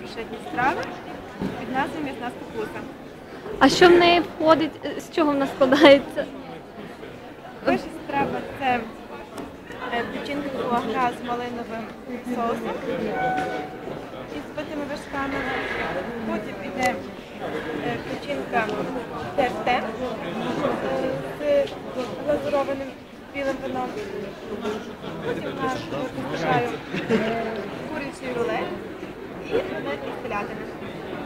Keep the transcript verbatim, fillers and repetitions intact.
безпечні страви під назвою м'ясна спокуса. А що в неї входить, з чого вона складається? Перша страва – це печінка фуагра з малиновим соусом і збитими вершками. Потім йде печінка терте з глазурованим білим вином. Потім у нас поспішаю курячий рулет і рулет із телятини.